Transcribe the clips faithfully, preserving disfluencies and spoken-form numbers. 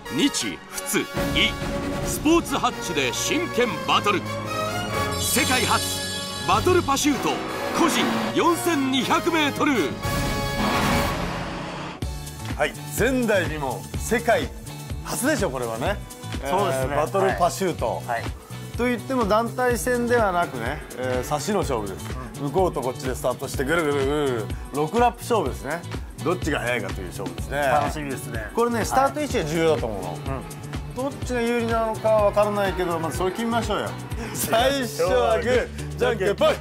日仏伊スポーツハッチで真剣バトル。世界初バトルパシュート個人 よんせんにひゃくメートル。 はい、前代未聞、世界初でしょこれはね。 そうですね、 えーバトルパシュート、 はい、 といっても団体戦ではなくね、えー、差しの勝負です、うん、向こうとこっちでスタートしてぐるぐるぐるぐるろくラップ勝負ですね。どっちが速いかという勝負ですね。 楽しみですね。 これね、スタート位置が重要だと思うの、はい、うん、どっちが有利なのかは分からないけど、まずそれ決めましょうよ。最初はグー、じゃんけんぽい。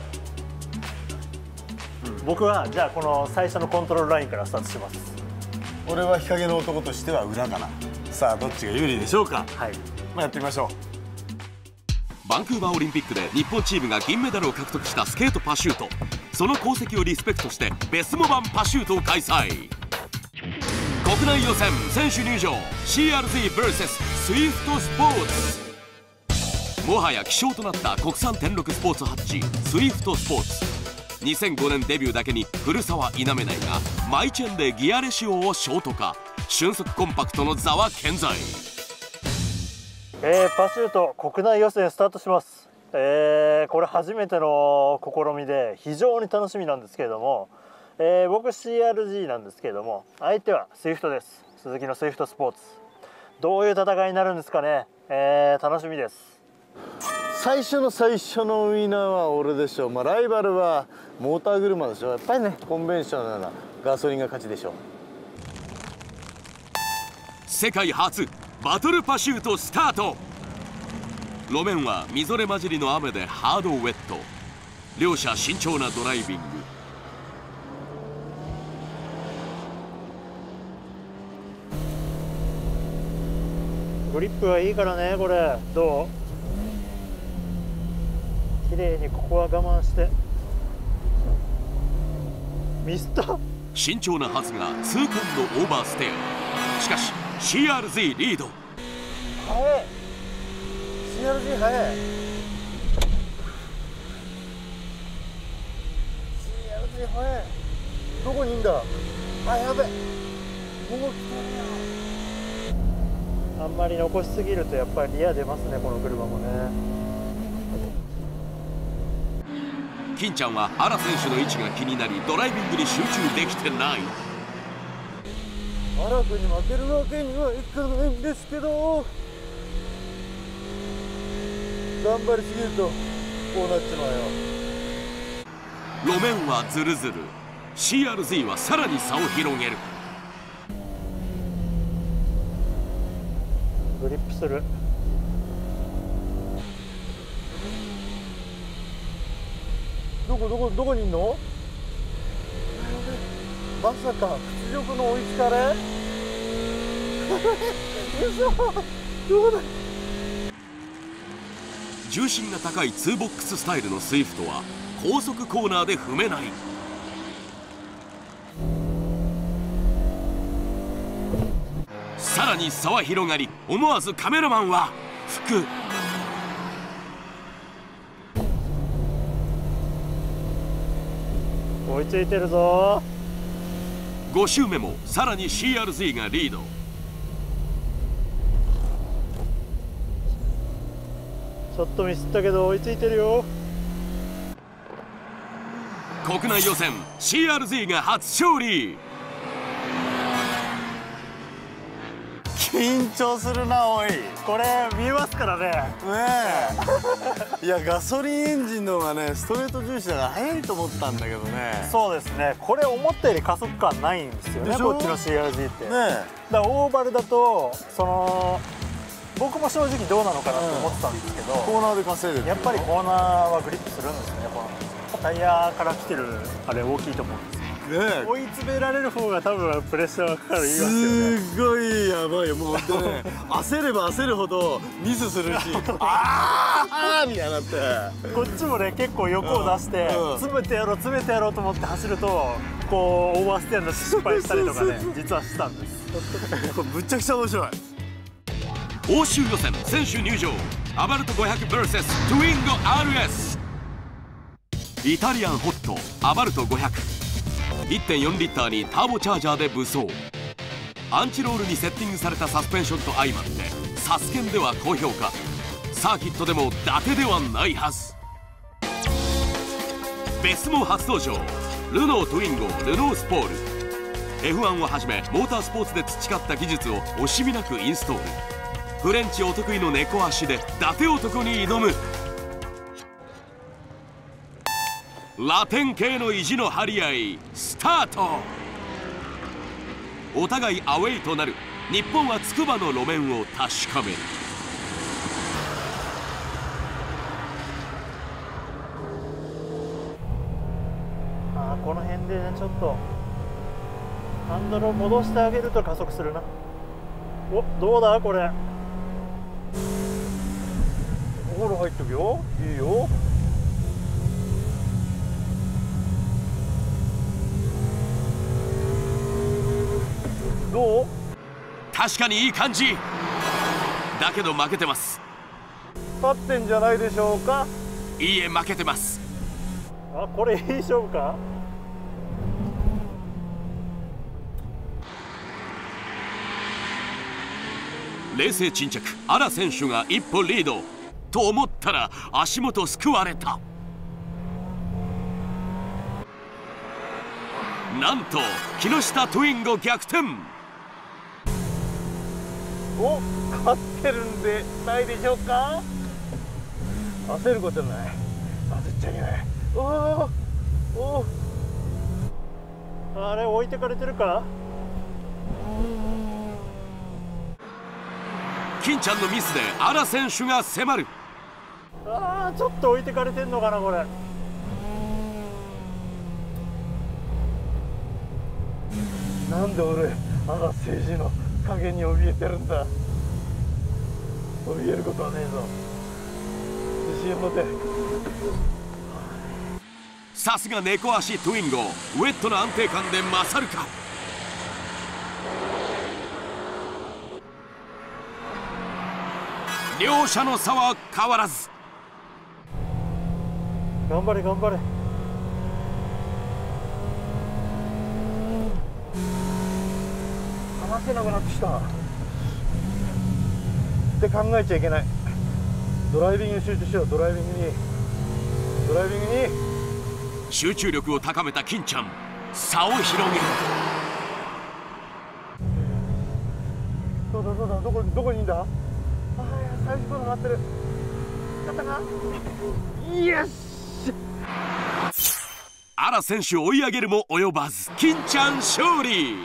僕はじゃあこの最初のコントロールラインからスタートします。 俺は日陰の男としては裏かな。さあどっちが有利でしょうか。はい、まあやってみましょう。 バンクーバーオリンピックで日本チームが銀メダルを獲得したスケートパシュート。その功績をリスペクトしてベスモバンパシュートを開催。国内予選選手入場 シーアールゼット ブイエス スイフトスポーツ。もはや希少となった国産天禄スポーツハッチスイフトスポーツ。にせんごねんデビューだけに古さは否めないが、マイチェンでギアレシオをショート化。俊足コンパクトの座は健在。 えー、パシュート国内予選スタートします。えー、これ初めての試みで非常に楽しみなんですけれども、えー、僕 シーアールジー なんですけれども、相手はスイフトです。鈴木のスイフトスポーツ。どういう戦いになるんですかね。えー、楽しみです。 最初の最初のウィナーは俺でしょう。まあライバルはモーター車でしょ。やっぱりね、コンベンショナルなガソリンが勝ちでしょう。 世界初バトルパシュートスタート。路面はみぞれ混じりの雨でハードウェット。両者慎重なドライビング。 グリップはいいからね。これどう？綺麗にここは我慢して。ミスった。 慎重なはずが痛恨のオーバーステア。しかし シーアールゼット リード。 速い。 シーアールジー 速い。 シーアールジー 速い。どこにいんだ。あ、やべ。もう来てるよ。あんまり残しすぎるとやっぱりリア出ますね、この車もね。 金ちゃんは原選手の位置が気になりドライビングに集中できてない。 原君に負けるわけにはいかないんですけど、頑張りすぎるとこうなっちまうよ。 路面はズルズル。 シーアールゼット はさらに差を広げる。 グリップする。どこどこどこにいんの。まさか屈辱の追いつかれ。嘘。どこだ。 重心が高いツーボックススタイルのスイフトは高速コーナーで踏めない。さらに差は広がり、思わずカメラマンは吹く。 追いついてるぞ。 ご周目もさらに シーアールゼット がリード。 ちょっとミスったけど追いついてるよ。 国内予選 シーアールゼット が初勝利。 緊張するな、おい。 これ見えますからね。 ねえ。いや、ガソリンエンジンの方がね、ストレート重視だから速いと思ったんだけどね。 そうですね。これ思ったより加速感ないんですよね、こっちの シーアールジー ってね。だからオーバルだとその僕も正直どうなのかなと思ってたんですけど、 コーナーで稼いでる。 やっぱりコーナーはグリップするんですね。このタイヤから来てるあれ大きいと思うんですよ。 ね、 追い詰められる方が多分プレッシャーがかかる。言いますよね。 すごいやばいよ、もう本当ね。焦れば焦るほどミスするし、ああみたいになって。こっちもね結構横を出して、うんうん、詰めてやろう詰めてやろうと思って走るとこうオーバーステアの失敗したりとかね実はしたんです。 これむちゃくちゃ面白い。 欧州予選選手入場。アバルトごひゃく ブイエス トゥインゴ アールエス。 イタリアンホットアバルトごひゃく。いってんよん リッターにターボチャージャーで武装。 アンチロールにセッティングされたサスペンションと相まってサスケンでは高評価、サーキットでも伊達ではないはず。ベスモ初登場、ルノートゥインゴールノースポール。 エフワン をはじめモータースポーツで培った技術を惜しみなくインストール。フレンチお得意の猫足で伊達男に挑む。ラテン系の意地の張り合いスタート。お互いアウェイとなる日本は筑波の路面を確かめる。 あーこの辺でねちょっとハンドルを戻してあげると加速するな。おどうだこれ。ゴール入ってくよ。いいよ。どう？ 確かにいい感じだけど負けてます。 勝ってんじゃないでしょうか。 いいえ負けてます。 あこれいい勝負か。 冷静沈着、荒選手が一歩リードと思ったら足元すくわれた。なんと木下トゥインゴ逆転。 お勝ってるんでないでしょうか。焦ることない。焦っちゃいけない。おおおあれ置いてかれてるか。 金ちゃんのミスで荒選手が迫る。 あーちょっと置いてかれてんのかなこれ。なんで俺荒政治の影に怯えてるんだ。怯えることはねえぞ。自信を持て。 さすが猫足トゥインゴ、ウェットな安定感で勝るか。両者の差は変わらず。 頑張れ頑張れ。話せなくなってきたって考えちゃいけない。ドライビングに集中しよう。ドライビングにドライビングに集中力を高めた金ちゃん、差を広げる。 どうだどうだ、どこどこにいんだ。ああ最初から回ってる。勝ったか。よし。 荒選手追い上げるも及ばず、金ちゃん勝利。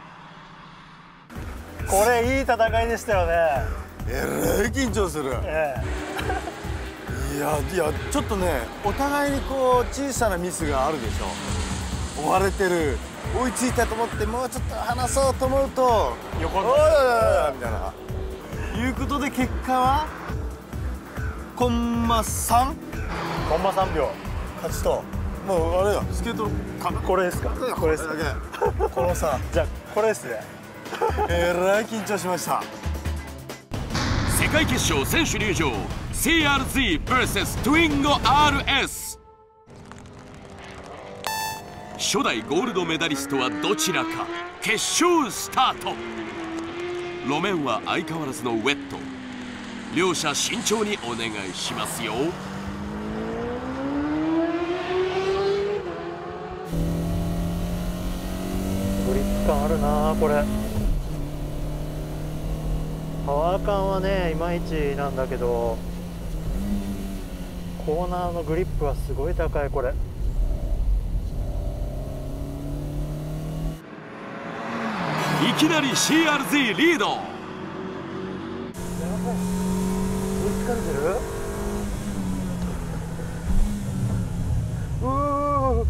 これいい戦いでしたよね。 えらい緊張する。 えいやいやちょっとね、お互いにこう小さなミスがあるでしょ。追われてる、追いついたと思ってもうちょっと離そうと思うと横においおいおいみたいないうことで結果はコンマさんコンマさんびょう勝ちと。もうあれやスケートかこれですか。これですだけこのさじゃあこれですね。 えらい緊張しました。 世界決勝選手入場 シーアールゼット ブイエス トゥインゴ アールエス。 初代ゴールドメダリストはどちらか。決勝スタート。路面は相変わらずのウェット。両者慎重にお願いしますよ。 グリップ感あるなこれ。パワー感はねいまいちなんだけど、コーナーのグリップはすごい高い。これいきなり シーアールゼット リード。 やばい、追いつかれてる。うー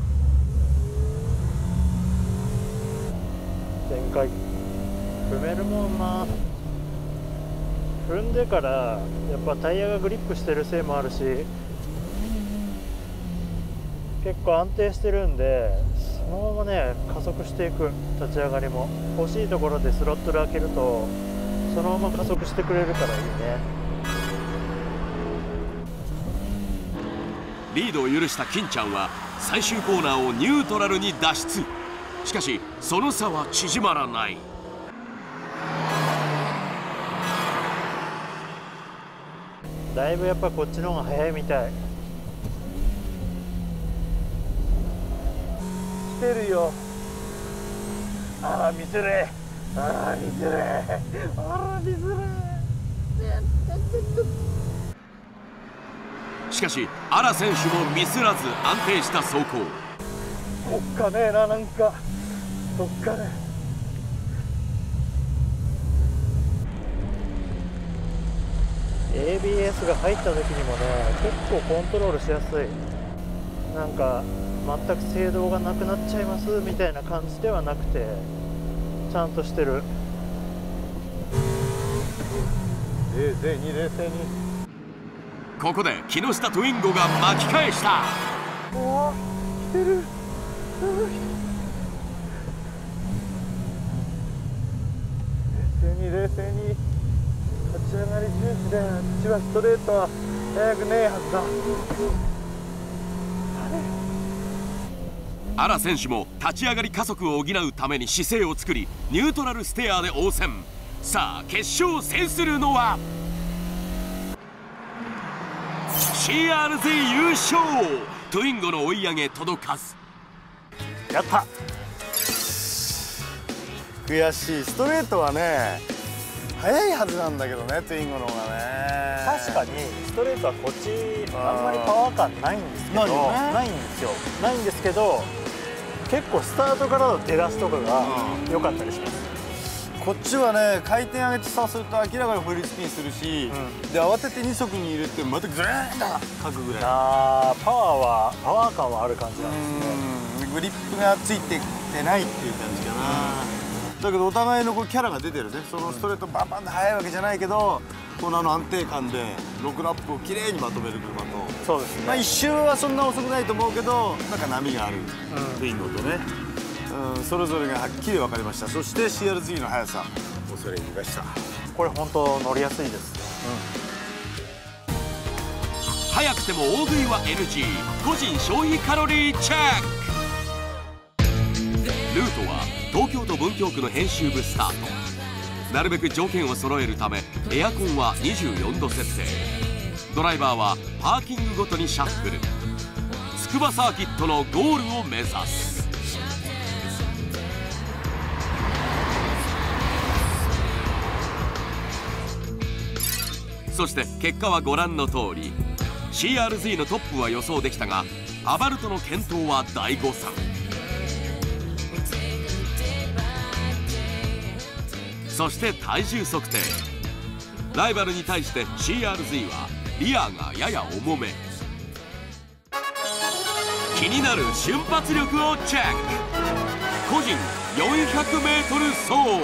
展開踏めるもんな。踏んでからやっぱタイヤがグリップしてるせいもあるし、結構安定してるんでそのままね加速していく。立ち上がりも欲しいところでスロットル開けるとそのまま加速してくれるからいいね。 リードを許した金ちゃんは最終コーナーをニュートラルに脱出。しかしその差は縮まらない。 だいぶやっぱこっちの方が早いみたい。来てるよ。あら見づれ、あら見づれ、あら見づれ。 しかし荒選手もミスらず安定した走行。 おっかねえな、なんかどっかね。エービーエス が入った時にもね、結構コントロールしやすい。なんか全く制動がなくなっちゃいますみたいな感じではなくて、ちゃんとしてる。冷静に冷静に。 ここで木下トゥインゴが巻き返した。 おお、来てる。冷静に冷静に。立ち上がり重視で、あっちはストレートは速くねえはずだ。 荒選手も立ち上がり加速を補うために姿勢を作り、ニュートラルステアで応戦。さあ決勝を制するのは シーアールゼー 優勝。トゥインゴの追い上げ届かず。 やった。 悔しい。ストレートはね速いはずなんだけどね、トゥインゴの方がね。 確かにストレートはこっちあんまりパワー感ないんですけど、 ないよね。 ないんですよ。ないんですけど、結構スタートからの出だしとかが良かったりします。 こっちはね回転上げてさすると明らかにフリースピンするし、うん、で慌ててに足に入れてまたグレーンとかくぐらい。 あー、パワーはパワー感はある感じなんですね。 グリップがついてってないっていう感じかな、うん、だけどお互いのこうキャラが出てるね。そのストレートバンバンで速いわけじゃないけど、このあの安定感でろくラップをきれいにまとめる車と。 そうですね。 まあ一周はそんな遅くないと思うけど、なんか波があるトゥインゴとね、うん、それぞれがはっきり分かりました。そして シーアールゼー の速さ、恐れ入りました。 これ本当乗りやすいです。 うん、早くても大食いは エヌジー。 個人消費カロリーチェック。ルートは東京都文京区の編集部スタート。なるべく条件を揃えるためエアコンはにじゅうよんど設定。ドライバーはパーキングごとにシャッフル。筑波サーキットのゴールを目指す。そして結果はご覧の通り。 シーアールゼー のトップは予想できたが、アバルトの健闘は大誤算。そして体重測定。ライバルに対して シーアールゼー はリアがやや重め。気になる瞬発力をチェック。個人 よんひゃくメートル 走。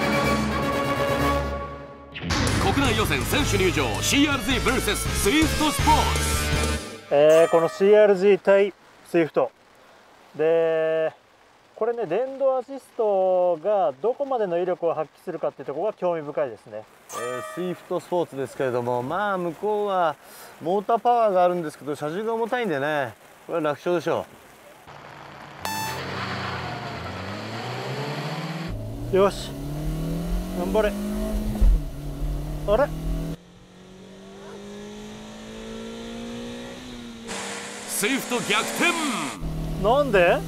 国内予選選手入場。 シーアールゼー ブルーセススイフトスポーツ。 えー、この シーアールゼー 対スイフトで、これね電動アシストがどこまでの威力を発揮するかっていうところが興味深いですね。 えー、スイフトスポーツですけれども、まあ向こうはモーターパワーがあるんですけど、車重が重たいんでね、これは楽勝でしょう。よし頑張れ。あれスイフト逆転。 なんで？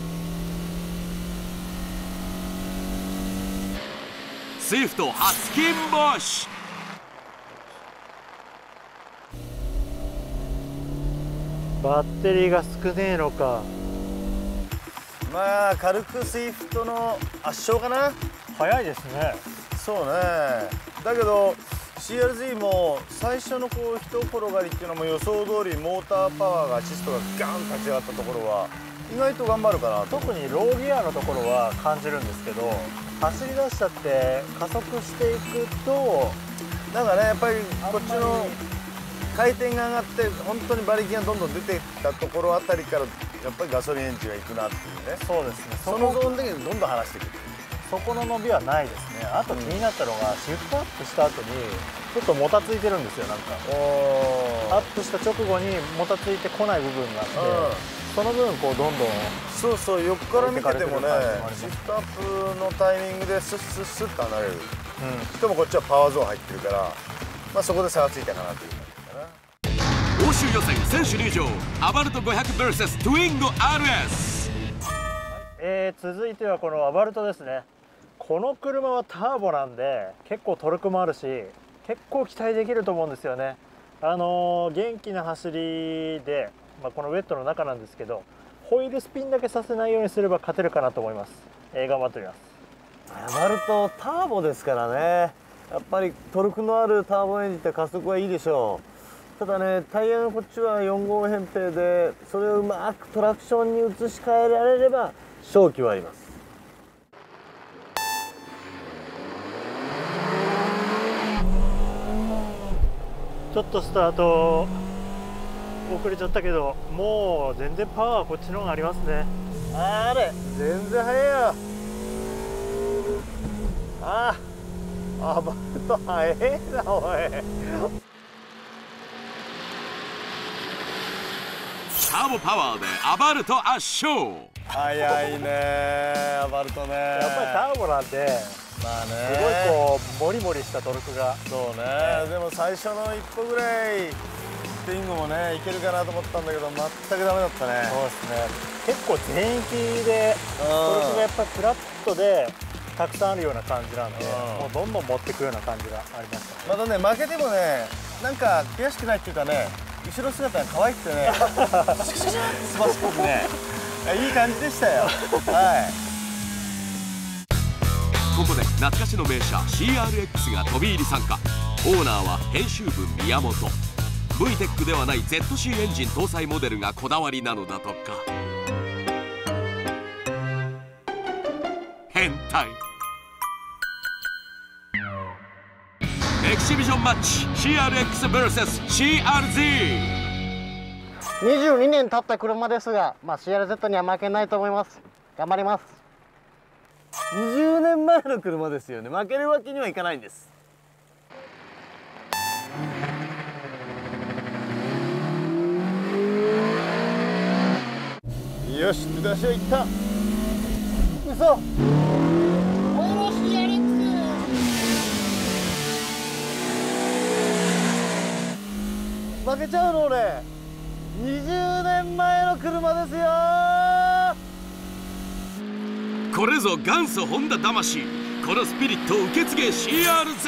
スイフト初金星。 バッテリーが少ねえのか。 まあ軽くスイフトの圧勝かな。 早いですね。 そうね。だけど シーアールゼー も最初のこう一転がりっていうのも予想通りモーターパワーがアシストがガン立ち上がったところは意外と頑張るかなと。 特にローギアのところは感じるんですけど、走り出しちゃって加速していくとなんかね、やっぱりこっちの回転が上がって本当に馬力がどんどん出てきたところあたりからやっぱりガソリンエンジンがいくなっていうね。 そうですね。 そのゾーン的にどんどん離していく。 そこの伸びはないですね。あと気になったのが、シフトアップした後にちょっともたついてるんですよ。なんかアップした直後にもたついてこない部分があって、その分こうどんどんそうそう横から見ててもね、シフトアップのタイミングでスッスッスッと離れる、うん、しかもこっちはパワーゾーン入ってるから、まあ、そこで差がついたかなという感じかな。 週予選選手入場アバルトごひゃく ブイエス トゥインゴ アールエス。 えー、続いてはこのアバルトですね。この車はターボなんで結構トルクもあるし結構期待できると思うんですよね。あのー、元気な走りで、まあ、このウェットの中なんですけどホイールスピンだけさせないようにすれば勝てるかなと思います。えー、頑張ってみます。 アバルトターボですからね、やっぱりトルクのあるターボエンジンって加速はいいでしょう。ただね、タイヤのこっちはよん号扁平でそれをうまくトラクションに移し替えられれば勝機はあります。 ちょっとスタート遅れちゃったけどもう全然パワーはこっちの方がありますね。 あれ全然速いよ。ああアバルト速えなおい。 ターボパワーでアバルト圧勝。 速いねアバルトね。 やっぱりターボなんでまあね、 すごいこうモリモリしたトルクが。 そうね、でも最初の一歩ぐらいスイングもねいけるかなと思ったんだけど全くダメだったね。 そうですね、結構全域でトルクがやっぱりフラットでたくさんあるような感じなんで、もうどんどん持っていくような感じがありました、ね、 またね負けてもねなんか悔しくないっていうかね、後ろ姿が可愛くてねシュクシュクシュってすばしっこくねいい感じでしたよ。はい、 ここで懐かしの名車 シーアールエックス が飛び入り参加。オーナーは編集部宮本。 ブイテック ではない ゼットシー エンジン搭載モデルがこだわりなのだとか。変態エキシビジョンマッチ シーアールエックス ブイエス シーアールゼット。 にじゅうにねん経った車ですが、まあ、シーアールゼット には負けないと思います。頑張ります。 にじゅうねんまえの車ですよね。負けるわけにはいかないんです。よし出だしはいった。嘘負けちゃうの俺。にじゅうねんまえの車ですよ。 これぞ元祖ホンダ魂。このスピリットを受け継げ シーアールゼット。 す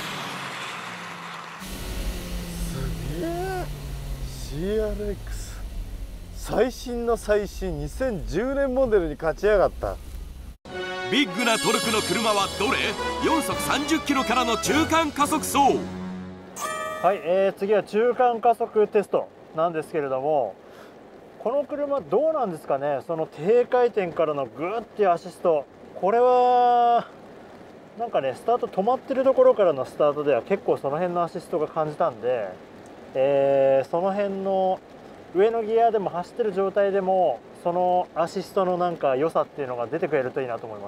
げえ シーアールエックス 最新の最新にせんじゅうねんモデルに勝ち上がった。 ビッグなトルクの車はどれ？よん速さんじゅっキロからの中間加速走。 はい、えー、次は中間加速テストなんですけれども、この車どうなんですかね。その低回転からのグーっていうアシスト、これはなんかねスタート止まってるところからのスタートでは結構その辺のアシストが感じたんで、えー、その辺の上のギアでも走ってる状態でもそのアシストのなんか良さっていうのが出てくれるといいなと思います。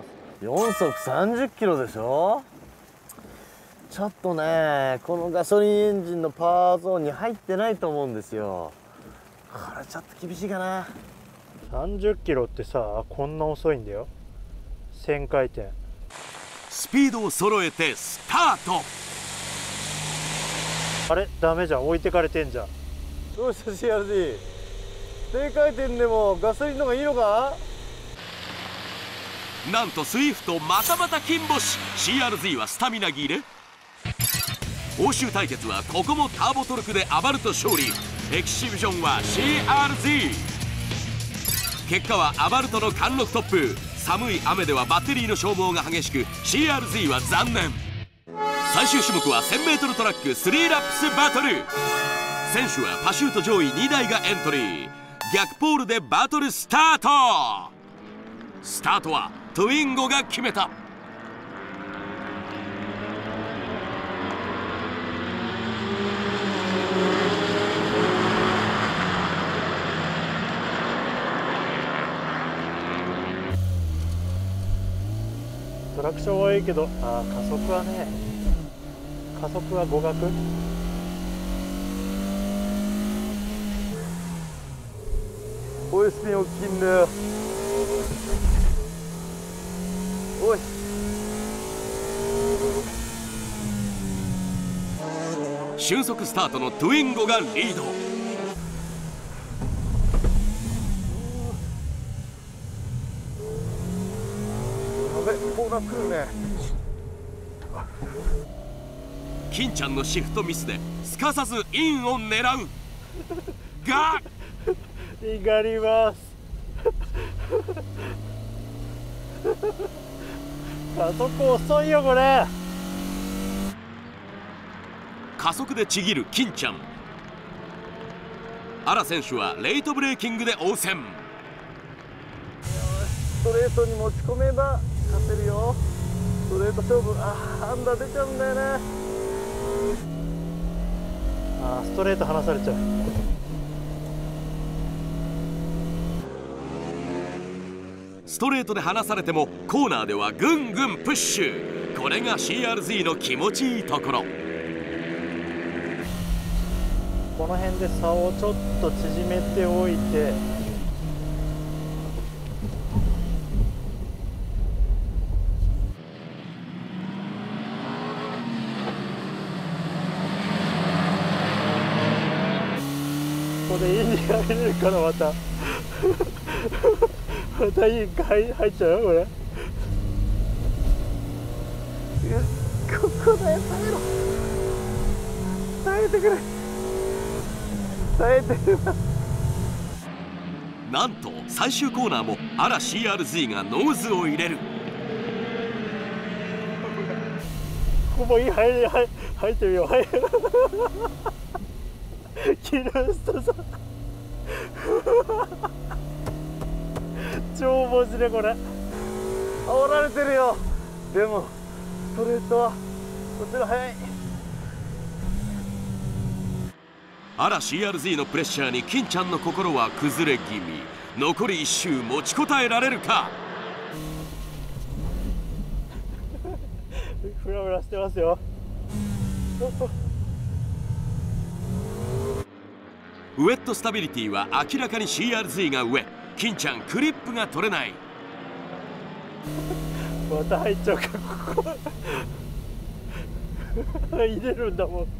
よん速さんじゅっキロでしょ。ちょっとねこのガソリンエンジンのパワーゾーンに入ってないと思うんですよ。これちょっと厳しいかな。 さんじゅっキロってさこんな遅いんだよ。せん回転。 スピードを揃えてスタート。 あれダメじゃん、置いてかれてんじゃん。 どうした シーアールジー。 低回転でもガソリンの方がいいのか。 なんとスイフトまたまた金星。 シーアールゼット はスタミナ切れ。欧州対決はここもターボトルクでアバルト勝利。エキシビジョンは シーアールゼット。 結果はアバルトの貫禄トップ。寒い雨ではバッテリーの消耗が激しく シーアールゼット は残念。最終種目は せんメートル トラックスリーラップスバトル。選手はパシュート上位にだいがエントリー。逆ポールでバトルスタート。スタートはトゥインゴが決めた。 トラクションはいいけど、あー加速はね、加速は互角。 ホイールスピン大きいんだよ。おい俊足スタートのトゥインゴがリード。 来るね。 金ちゃんのシフトミスですかさずインを狙うが逃がりますあそこ遅いよこれ。 加速でちぎる金ちゃん。荒選手はレイトブレーキングで応戦。 ストレートに持ち込めば勝てるよ。ストレート勝負。あー、アンダー出ちゃうんだよね。 あーストレート離されちゃう。 ストレートで離されてもコーナーではぐんぐんプッシュ。これが シーアールゼット の気持ちいいところ。 この辺で差をちょっと縮めておいて、ここでインに入れるからまたまたイン入入っちゃうよこれ。 ここだよ、耐えろ。耐えてくれ。耐えてる。 なんと最終コーナーもアラ シーアールゼット がノーズを入れる。 ここもいい入り入入ってみよう。入るキルストさん超面白いこれ。 煽られてるよ。でもストレートはこっちが速い。 アラ シーアールゼット のプレッシャーに金ちゃんの心は崩れ気味。残りいっ周持ちこたえられるか。 フラフラしてますよ。 ウェットスタビリティは明らかに シーアールゼット が上。金ちゃんクリップが取れない。 また入っちゃうかここ入れるんだもん。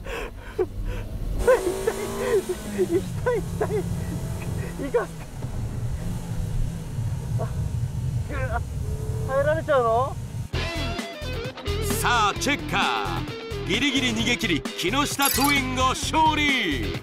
行きたい行きたい。行かせて。あ、耐えられちゃうの？ さあチェッカー。ギリギリ逃げ切り木下トゥインゴ勝利。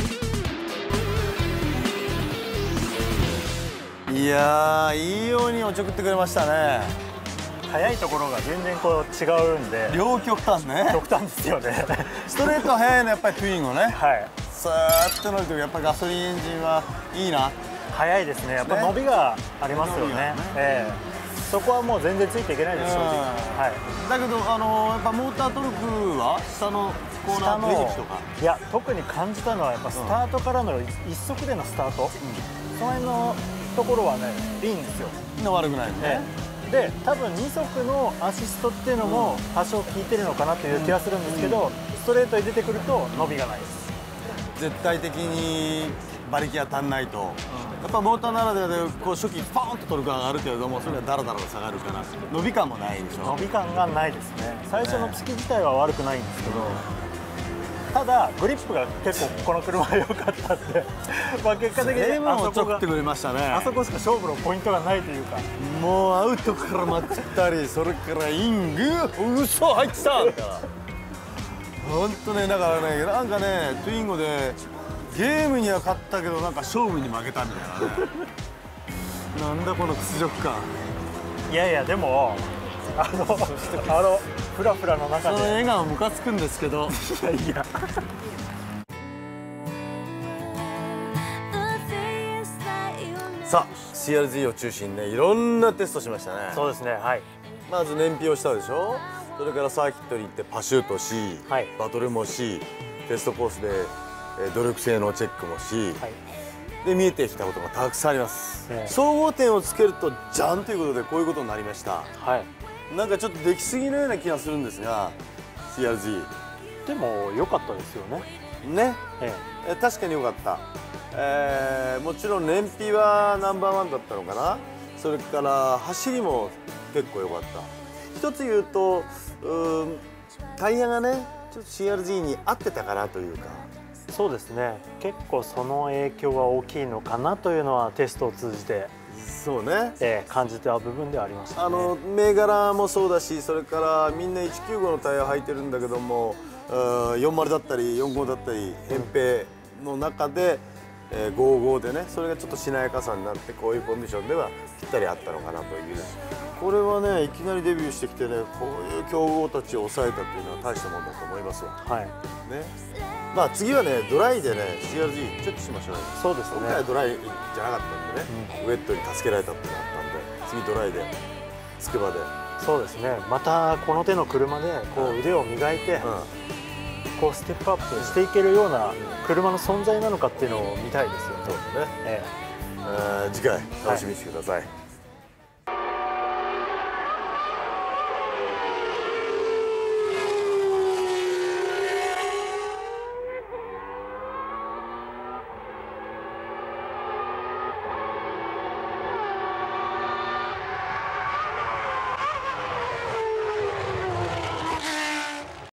いやー、いいようにおちょくってくれましたね。 速いところが全然こう違うんで、 両極端ね。 極端ですよね。 ストレートは速いのやっぱりトゥインゴね。 はい、 さーっと乗るとやっぱガソリンエンジンはいいな。 速いですね。やっぱ伸びがありますよね。 ね、 ええそこはもう全然ついていけないです正直。はい、 だけどあのー、やっぱモータートルクは下のコーナーブレーキとか、 いや特に感じたのはやっぱスタートからの一足でのスタート、うん、その辺のところはねいいんですよ。 悪くないよね。 で多分に足のアシストっていうのも多少効いてるのかなという気がするんですけど、ストレートに出てくると伸びがないです。 絶対的に馬力が足んないと、うん、やっぱモーターならではでこう初期パーンとトルクが上がるけれども、それがダラダラと下がるから伸び感もないでしょ。 伸び感がないですね。最初の突き自体は悪くないんですけど、ただグリップが結構この車は良かったってまあ結果的にあそこがってくれましたね。 あそこしか勝負のポイントがないというか、 もうアウトから待ったりそれからイングうそ入ってたみたいな。本当ね、だからね、なんかねトゥインゴでゲームには勝ったけどなんか勝負に負けたみたいなねなんだこの屈辱感。 いやいやでもあのあのフラフラの中でその笑顔ムカつくんですけどいやいやさあ シーアールゼット を中心にねいろんなテストしましたね。 そうですね。はい、 まず燃費をしたでしょ。それからサーキットに行ってパシュートし、 はい、 バトルもし、テストコースで努力性のチェックもし、はい、で見えてきたことがたくさんあります、えー、総合点をつけるとじゃんということでこういうことになりました、はい、なんかちょっとできすぎのような気がするんですが シーアールゼットでも良かったですよね。 ね、ええ、確かに良かった、えー、もちろん燃費はナンバーワンだったのかな。それから走りも結構良かった。一つ言うとうタイヤがねちょっと シーアールゼット に合ってたかなというか。 そうですね、結構その影響は大きいのかなというのはテストを通じてそうね、 えー感じた部分ではありましたね。 あの銘柄もそうだし、それからみんないちきゅうごのタイヤを履いてるんだけども、うんよんじゅうだったりよんじゅうごだったり扁平の中で、えー、ごじゅうごでね、それがちょっとしなやかさになって、こういうコンディションではぴったりあったのかなという。これはね、いきなりデビューしてきてね、こういう強豪たちを抑えたというのは大したもんだと思いますわ。 はい。 ね、まあ次はね、ドライでね シーアールジー チェックしましょうよ。 そうですね。 今回はドライじゃなかったんでね、ウェットに助けられたっていうのがあったんで、次ドライでつくばで、 そうですね。またこの手の車でこう腕を磨いて、 うん、 こうステップアップしていけるような車の存在なのかっていうのを見たいですよね。 そうですね、 ええー次回楽しみにしてください。